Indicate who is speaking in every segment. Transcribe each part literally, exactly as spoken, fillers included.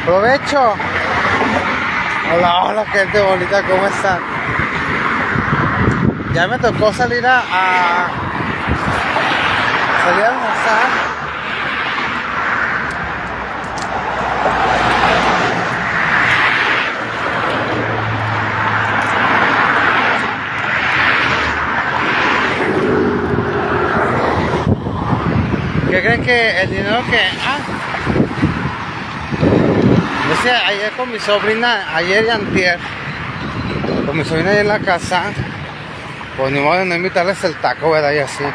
Speaker 1: Provecho. Hola, hola gente bonita, ¿cómo están? Ya me tocó salir a, a salir a almorzar. ¿Qué creen que el dinero que... Ah, ese, ayer con mi sobrina, ayer y antier, con mi sobrina ahí en la casa, pues ni modo de no invitarles el taco, ¿verdad? Y así.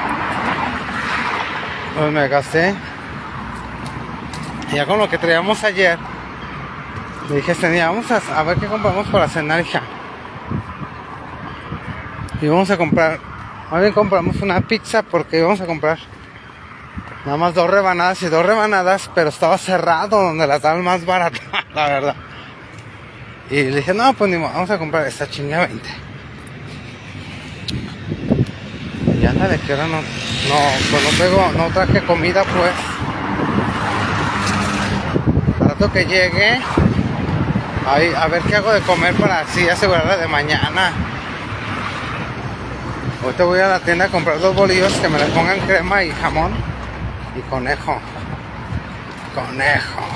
Speaker 1: Pues me gasté. Ya con lo que traíamos ayer, le dije, tenía, vamos a, a ver qué compramos para cenar, hija. Y vamos a comprar, más bien compramos una pizza porque íbamos a comprar nada más dos rebanadas y dos rebanadas, pero estaba cerrado donde las daban más baratas, la verdad. Y le dije, no, pues ni modo, vamos a comprar esta chinga veinte. Y ándale, que ahora no, no, pues no pego, no traje comida, pues. Al rato que llegue, ahí, a ver qué hago de comer para así asegurarla de mañana. Ahorita voy a la tienda a comprar dos bolillos que me les pongan crema y jamón. Y conejo. Conejo.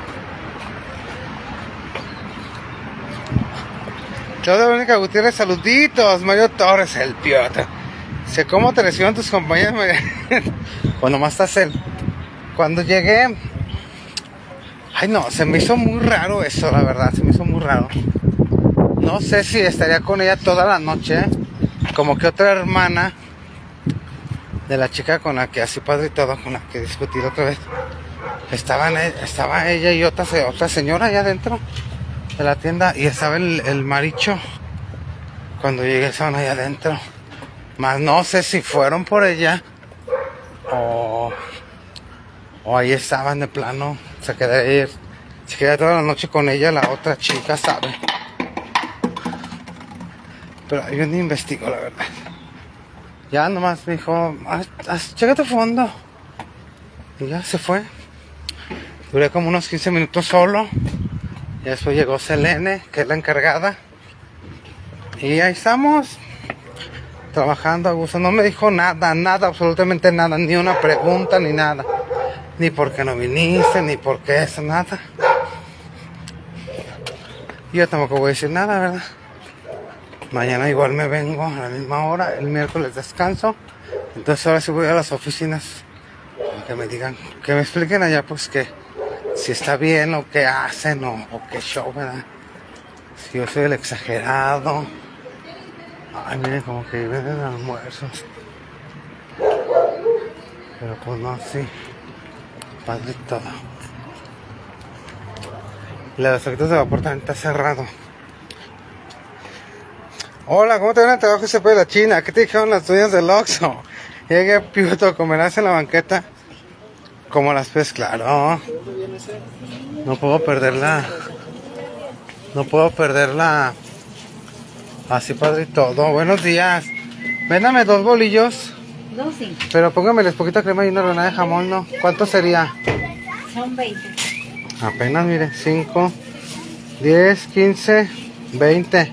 Speaker 1: Todo Verónica Gutiérrez, saluditos. Mario Torres, el piota. Sé cómo te recibieron tus compañeros. Pues nomás estás él. Cuando llegué. Ay no, se me hizo muy raro eso, la verdad. Se me hizo muy raro. No sé si estaría con ella toda la noche. Como que otra hermana de la chica con la que así padre y todo, con la que discutí la otra vez, estaban, estaba ella y otra, otra señora allá adentro de la tienda, y estaba el, el maricho. Cuando llegué estaban allá adentro, más no sé si fueron por ella o, o ahí estaban de plano. Se quedó ayer, se quedó toda la noche con ella la otra chica, sabe, pero yo ni investigo, la verdad. Ya nomás me dijo, chécate fondo. Y ya se fue. Duré como unos quince minutos solo. Y después llegó Selene, que es la encargada. Y ahí estamos, trabajando a gusto. No me dijo nada, nada, absolutamente nada. Ni una pregunta, ni nada. Ni por qué no viniste, ni por qué eso, nada. Y yo tampoco voy a decir nada, ¿verdad? Mañana igual me vengo a la misma hora, el miércoles descanso. Entonces ahora sí voy a las oficinas para que me digan, que me expliquen allá pues que si está bien o qué hacen o, o qué show, ¿verdad? Si yo soy el exagerado. Ay, miren como que venden almuerzos. Pero pues no, sí. Padre todo. La de los efectos de vapor también está cerrado. Hola, ¿cómo te ven el trabajo ese de la China? ¿Qué te dijeron las dueñas del Oxxo? Llegué piuto, comerás en la banqueta como las pez, claro. No puedo perderla. No puedo perderla. Así padre y todo. Buenos días. Véndame dos bolillos.
Speaker 2: Dos, sí.
Speaker 1: Pero póngameles poquita crema y una rebanada de jamón, ¿no? ¿Cuánto sería?
Speaker 2: Son veinte.
Speaker 1: Apenas, mire, cinco, diez, quince, veinte.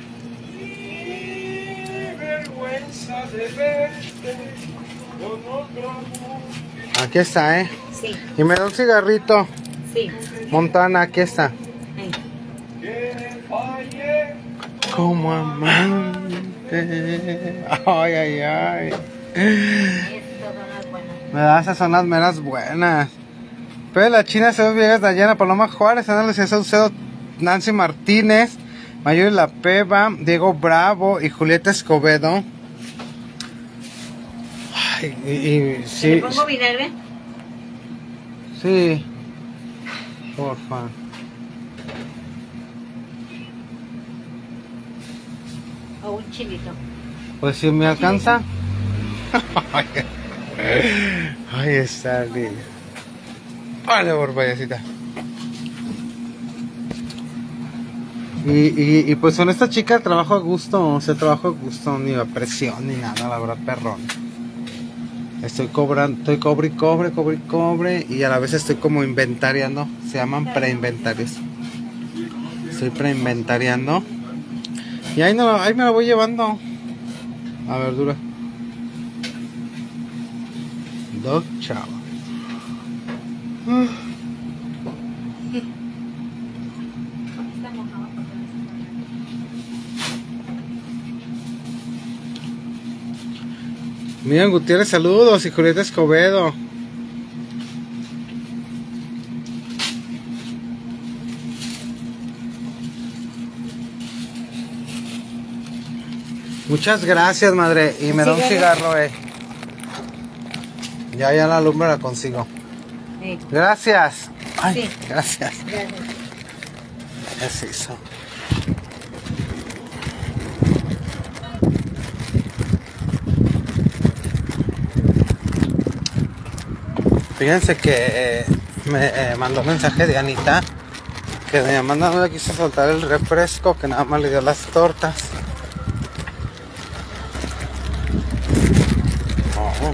Speaker 1: Aquí está, ¿eh?
Speaker 2: Sí.
Speaker 1: Y me da un cigarrito.
Speaker 2: Sí.
Speaker 1: Montana, aquí está.
Speaker 2: Sí.
Speaker 1: Como amante. Ay, ay, ay. Me da esas son las meras buenas. Pero la China, César Villegas, Dayana, Paloma Juárez, Ana Lucía Saucedo, Nancy Martínez, Mayuri La Peva, Diego Bravo y Julieta Escobedo. Ay, y, y sí.
Speaker 2: ¿Le pongo vinagre?
Speaker 1: Sí. Porfa.
Speaker 2: O un chilito.
Speaker 1: Pues si me alcanza. Ahí está el niño. Vale, por payasita. Y, y, y pues con esta chica trabajo a gusto, o sea, trabajo a gusto, ni a presión ni nada, la verdad, perrón. Estoy cobrando, estoy cobre y cobre, cobre y cobre. Y a la vez estoy como inventariando. Se llaman preinventarios. Estoy preinventariando. Y ahí, no, ahí me lo voy llevando. A verdura. Dos chavos. Miriam Gutiérrez, saludos. Y Julieta Escobedo. Muchas gracias, madre. Y me da un cigarro, eh. Ya, ya la lumbre la consigo.
Speaker 2: Sí.
Speaker 1: Gracias. Ay,
Speaker 2: Sí.
Speaker 1: gracias.
Speaker 2: Gracias.
Speaker 1: Es eso. Fíjense que eh, me eh, mandó un mensaje de Anita que doña Amanda no le quiso soltar el refresco, que nada más le dio las tortas. Oh.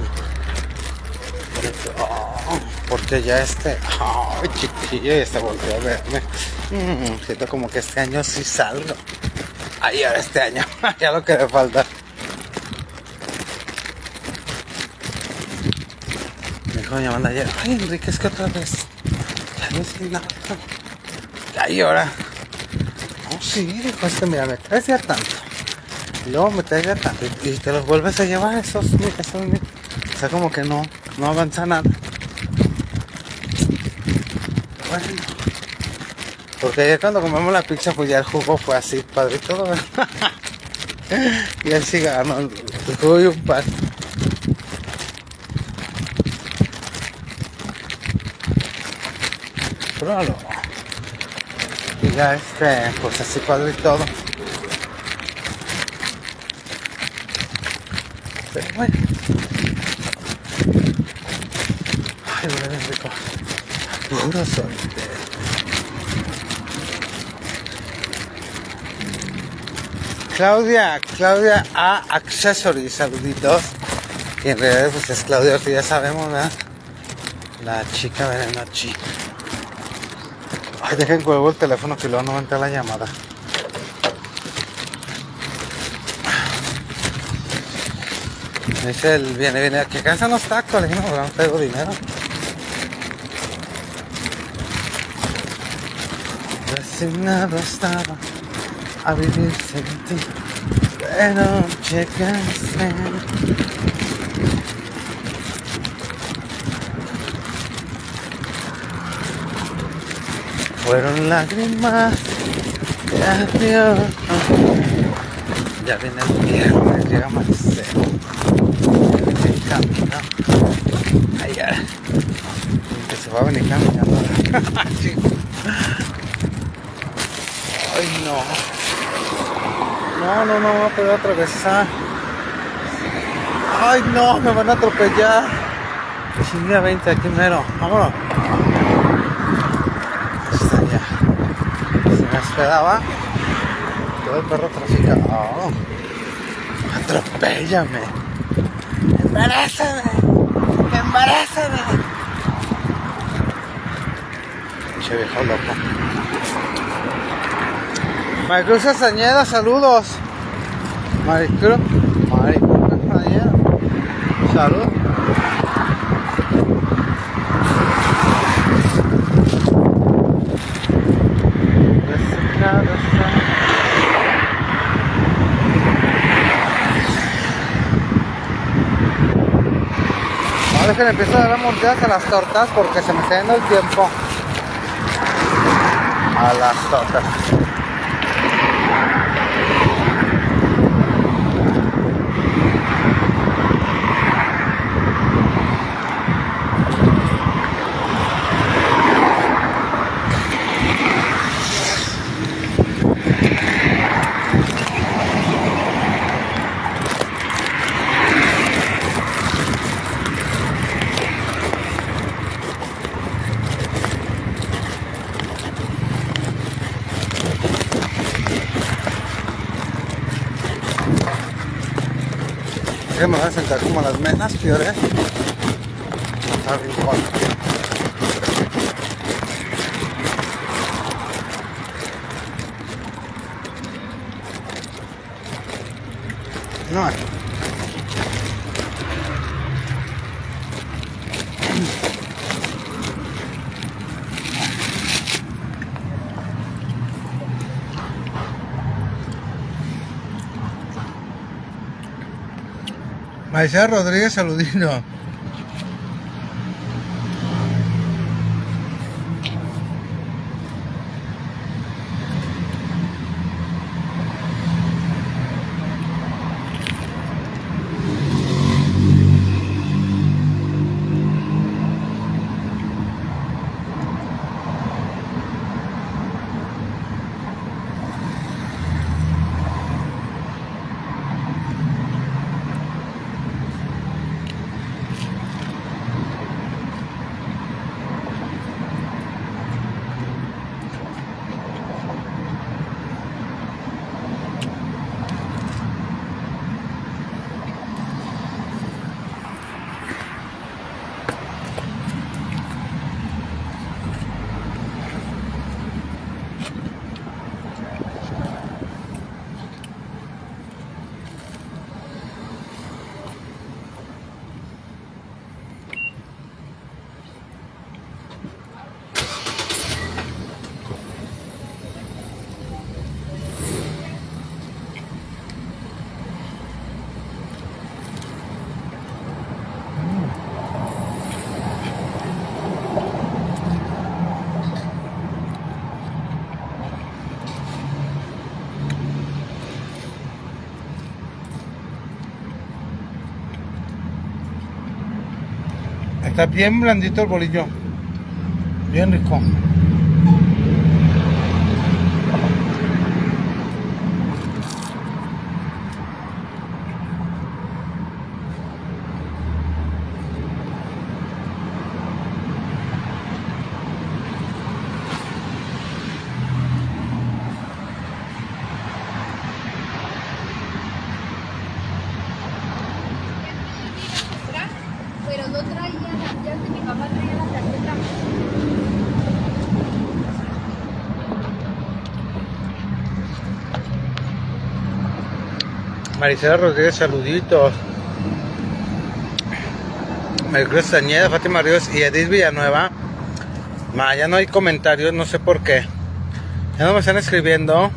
Speaker 1: Oh, porque ya este, ay, chiquillo, ya se volvió a verme. Mm, siento como que este año sí salgo. Ay, ahora este año, ya lo que me falta. Me dijo doña Amanda ayer, ay, Enrique, es que otra vez ya no hice nada. Ay, ahora. Oh, sí, dijo, es que mira, me traes ya tanto. Y luego me traes ya tanto. Y, y te los vuelves a llevar esos, esos, o sea, como que no, no avanza nada. Bueno. Porque ayer cuando comemos la pizza, pues ya el jugo fue así, padre, y todo, ¿verdad? Y el cigarro, el jugo y un pan. Pruébalo. Y ya este, pues así padre y todo. Pero bueno. Ay, huele bien rico. Puro soltero. Claudia, Claudia A. Accessories, saluditos. Y en realidad pues es Claudia, que ya sabemos, ¿verdad? La chica venenochi. Ay, dejen cuelgo el teléfono que luego no entra la llamada. Me dice el viene, viene, ¿a qué casa no está? Le dije, no, no traigo dinero. Resignado estaba a vivir sin ti, pero llegaste. Fueron lágrimas de adiós. Ya viene el viernes, llega Marcelo. Ya viene el camino. Ay, ya. Que se va a venir caminando. Ay, no. No, no, no, voy a poder atravesar. Ay, no, me van a atropellar. Chinga veinte aquí mero. Vámonos. Está ya. Se me esperaba. Todo el perro traficado. Atropéllame. Embarázame. Embarázame. Che viejo loco. Maricruz Castañeda, saludos. Maricruz, Maricruz Castañeda, salud. Ahora es que le empiezo a dar mordidas a las tortas porque se me está yendo el tiempo. A las tortas. Me voy a sentar como las menas, peores. al rincón. No. Maicea Rodríguez, saludito. Está bien blandito el bolillo, bien rico.
Speaker 3: Pero no traía las llaves, mi papá traía la tarjeta.
Speaker 1: Maricela Rodríguez, saluditos. Maricruz Castañeda, Fátima Ríos y Edith Villanueva. Ma, ya no hay comentarios, no sé por qué. Ya no me están escribiendo.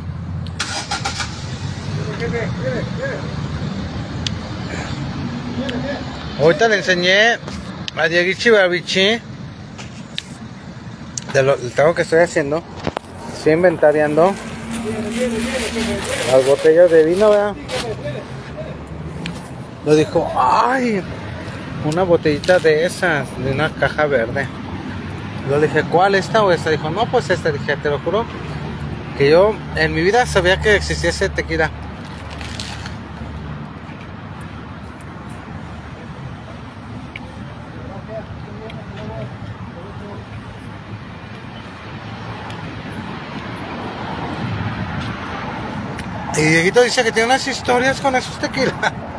Speaker 1: Ahorita le enseñé a Dieguichi Babichi de lo, del trabajo que estoy haciendo. Estoy inventariando las botellas de vino, ¿verdad? Lo dijo, ay, una botellita de esas, de una caja verde. Yo le dije, ¿cuál, esta o esta? Dijo, no, pues esta. Dije, te lo juro que yo en mi vida sabía que existiese tequila. Y Dieguito dice que tiene unas historias con esos tequilas.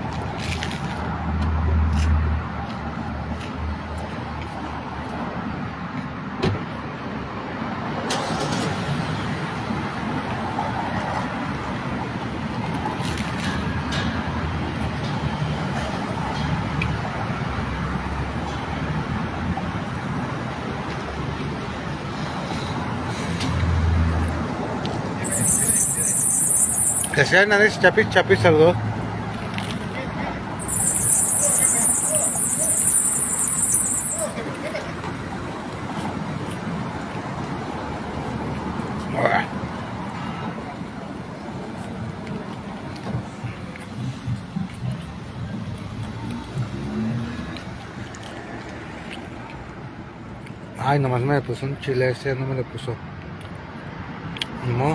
Speaker 1: Que sea Hernández, Chapis, Chapis, saludos. Ay, nomás me puso un chile, ese no me lo puso. No.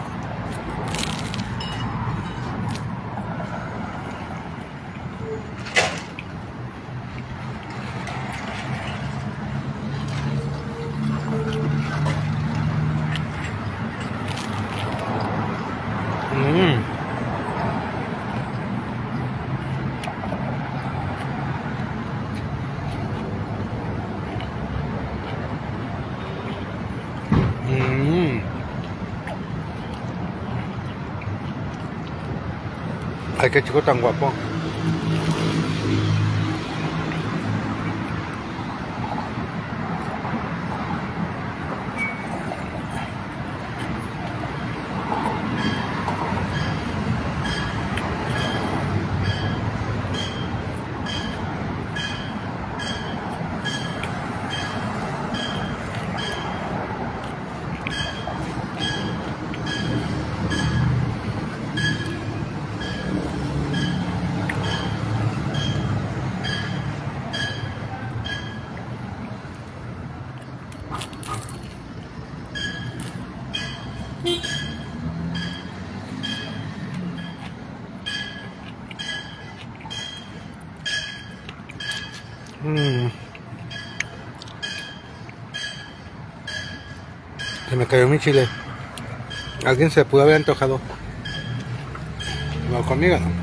Speaker 1: Mmm. Ay, qué chico tan guapo. Mm. Se me cayó mi chile. Alguien se pudo haber antojado. No, conmigo no.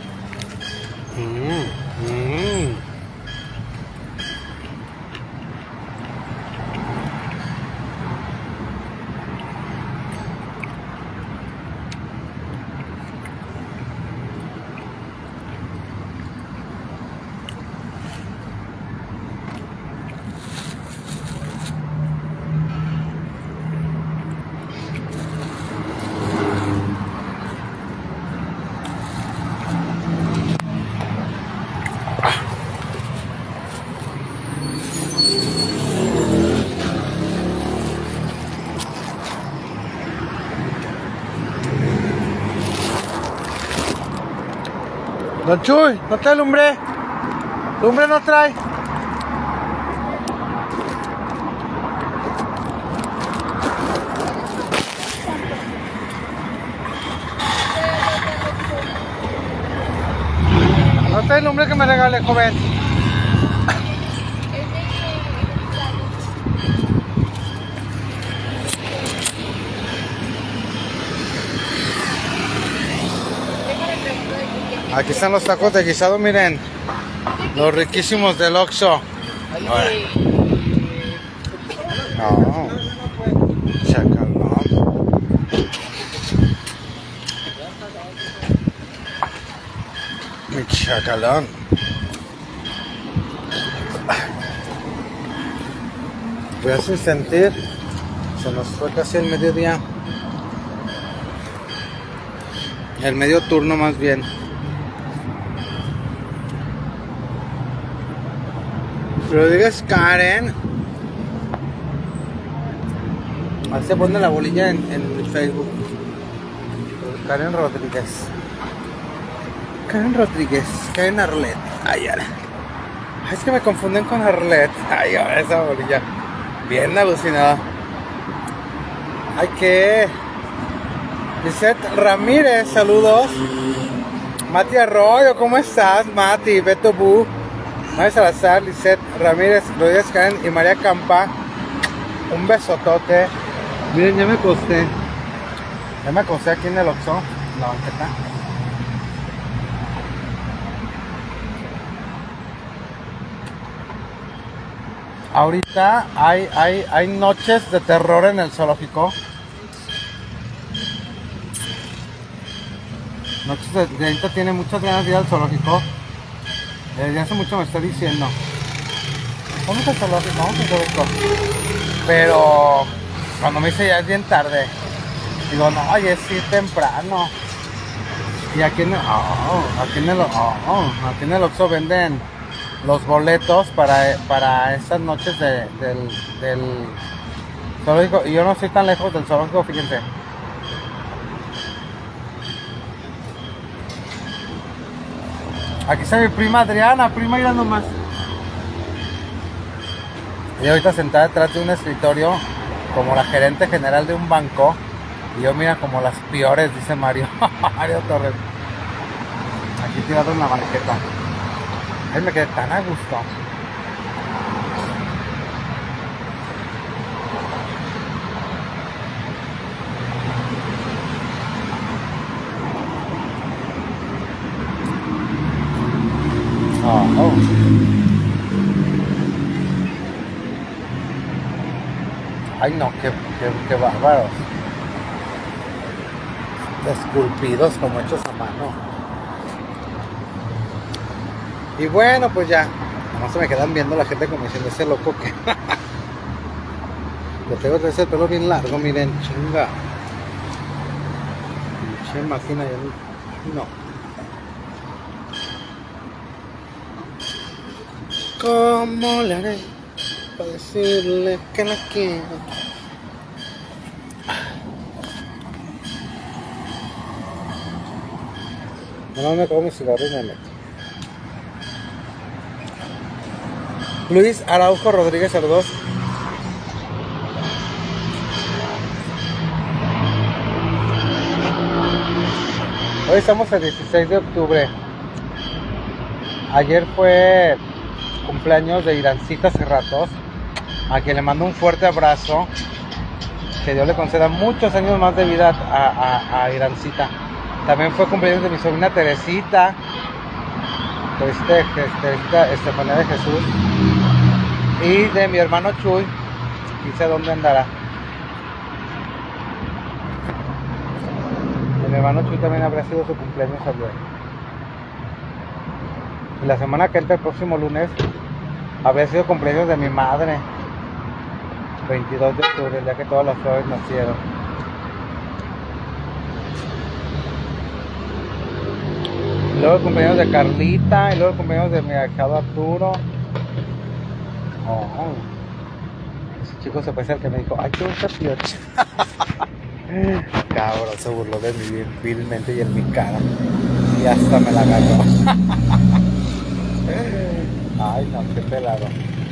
Speaker 1: Mm, mm. Don Chuy, ¿no trae lumbre? ¿Lumbre no trae? ¿No trae lumbre que me regale, joven? Aquí están los tacos de guisado, miren. Los riquísimos del Oxxo. No. Chacalón. Mi chacalón. Voy a sin sentir. Se nos fue casi el mediodía. El medio turno más bien. Rodríguez Karen. Ahí se pone la bolilla en, en Facebook. Karen Rodríguez. Karen Rodríguez. Karen Arlet. Ay, ahora. Es que me confunden con Arlet. Ay, ahora esa bolilla. Bien alucinada. Ay, que. Lisette Ramírez, saludos. Mati Arroyo, ¿cómo estás? Mati, Beto Bu. María Salazar, Lisette Ramírez, Rodríguez Karen y María Campa. Un besotote. Miren, ya me acosté. Ya me acosté aquí en el Oxxo, en la banqueta. Ahorita hay, hay, hay noches de terror en el zoológico. Noches de, de ahorita tiene muchas ganas de ir al zoológico. Desde hace mucho me está diciendo, vamos al zoológico, vamos al zoológico. Pero cuando me dice ya es bien tarde, digo, no, oye, es ir temprano. Y aquí en el, oh, aquí en el, oh, aquí en el Oxxo venden los boletos para, para estas noches de, del, del zoológico. Y yo no estoy tan lejos del zoológico, fíjense. Aquí está mi prima Adriana, prima, mira nomás. Y ahorita sentada detrás de un escritorio como la gerente general de un banco. Y yo mira como las peores, dice Mario. Mario Torres. Aquí tirado en la banqueta. Ay, me quedé tan a gusto. Oh, oh. Ay no, qué, qué, qué bárbaros. Esculpidos como hechos a mano. Y bueno, pues ya. No se me quedan viendo la gente como diciendo ese loco que. Lo tengo que hacer el pelo bien largo, miren, chinga. Pinche máquina, ya no. ¿Cómo le haré para decirle que la quiero? No me como mi cigarro y me meto. Luis Araujo Rodríguez, saludos. Hoy estamos el dieciséis de octubre. Ayer fue cumpleaños de Irancita Cerratos, a quien le mando un fuerte abrazo. Que Dios le conceda muchos años más de vida a, a, a Irancita. También fue cumpleaños de mi sobrina Teresita, Teresita, Teresita Estefanía de Jesús, y de mi hermano Chuy, quizá dónde andará. De mi hermano Chuy también habría sido su cumpleaños ayer. Y la semana que entra, el próximo lunes, habría sido cumpleaños de mi madre, veintidós de octubre, el día que todas las flores nacieron. Y luego el cumpleaños de Carlita, y luego el cumpleaños de mi ahijado Arturo. Oh, ese chico se parece al que me dijo, ay, qué gusta piocha. Cabrón, se burló de mí bien vilmente y en mi cara. Y hasta me la agarró. Ay, no, qué pelado.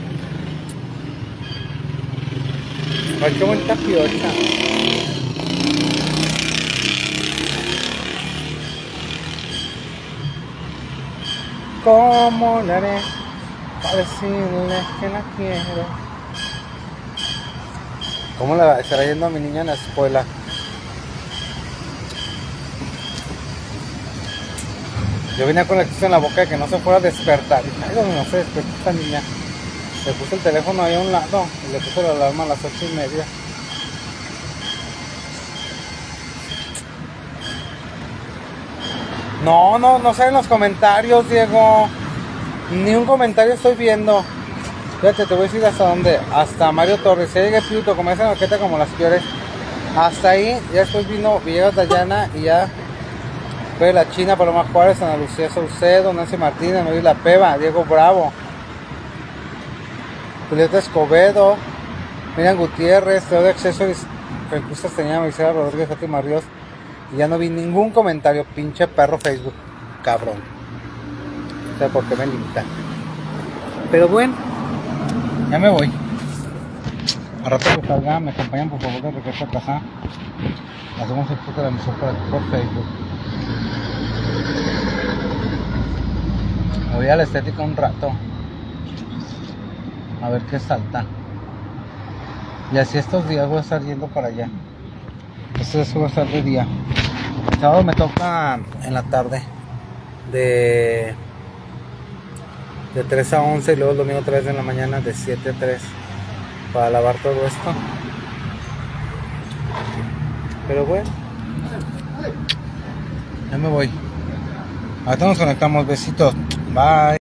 Speaker 1: Ay, qué bonita piocha. ¿Cómo le haré para decirle que la quiero? ¿Cómo le estará yendo a mi niña en la escuela? Yo venía con la excusa en la boca de que no se fuera a despertar. Y ay, no se despierta esta niña. Le puse el teléfono ahí a un lado y le puse la alarma a las ocho y media. No, no, no salen los comentarios, Diego. Ni un comentario estoy viendo. Fíjate, te voy a decir hasta dónde. Hasta Mario Torres. Se llegue Pluto, como esa maqueta como las peores. Hasta ahí, ya después vino Villegas Dayana y ya fue la China, Paloma Juárez, Ana Lucía Saucedo, Nancy Martínez, Noel La Peva, Diego Bravo, Julieta Escobedo, Miriam Gutiérrez, Claudia Accessories, Fencustas tenía Marisela Rodríguez, Fátima Ríos. Y ya no vi ningún comentario, pinche perro Facebook, cabrón. No sé por qué me limitan. Pero bueno, ya me voy. A rato que salga, me acompañan por favor de regreso a casa. Hacemos el puto de la emisión por, por Facebook. Me voy a la estética un rato. A ver qué salta. Y así estos días voy a estar yendo para allá. Esto es va a estar de día. El sábado me toca en la tarde. De, de tres a once y luego el domingo tres de la mañana de siete a tres. Para lavar todo esto. Pero bueno. Ya me voy. Ahorita nos conectamos. Besitos. Bye.